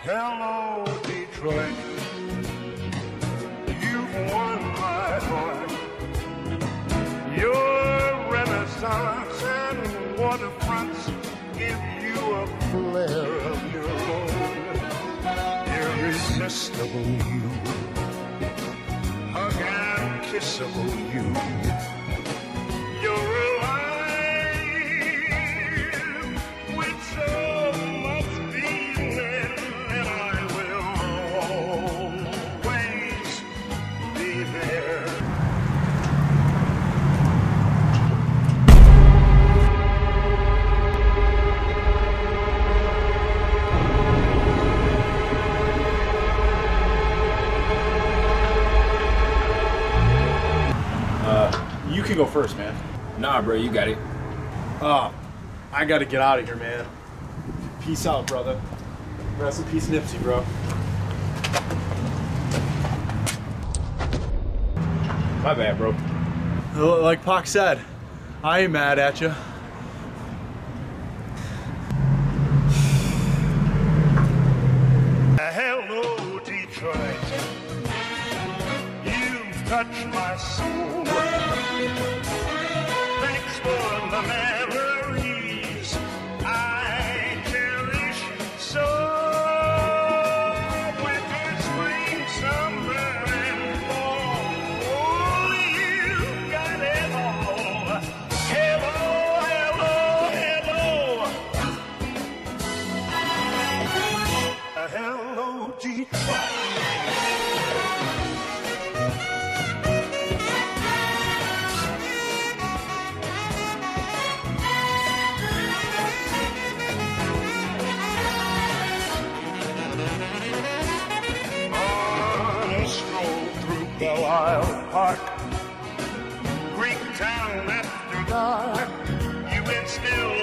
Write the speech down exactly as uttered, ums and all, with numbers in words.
Hello, Detroit. You've won my heart. Your renaissance and waterfronts give you a flair of your own. Irresistible you, hug and kissable you. You're alive with so much feeling, and I will always be there. You can go first, man. Nah, bro, you got it. Oh, I gotta get out of here, man. Peace out, brother. Rest in peace, Nipsey, bro. My bad, bro. Like Pac said, I ain't mad at you. Hello, Detroit. You've touched my soul. Thanks for the memories I cherish so. Winter, spring, summer, and fall. Oh, you got it all. Hello, hello, hello. Hello, Detroit. Belle-Isle Park, Greek town after dark, you instill